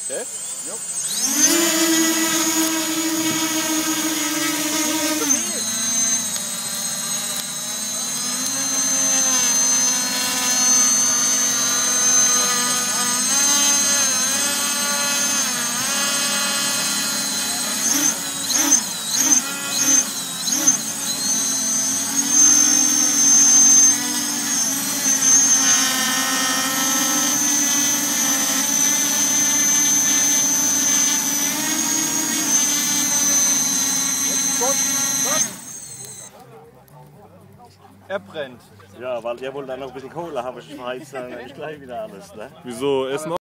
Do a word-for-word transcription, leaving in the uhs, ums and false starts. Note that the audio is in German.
Okay? Jo. Er brennt. Ja, weil der wollte dann noch ein bisschen Kohle haben, ich verheizt dann gleich wieder alles. Ne? Wieso? Essen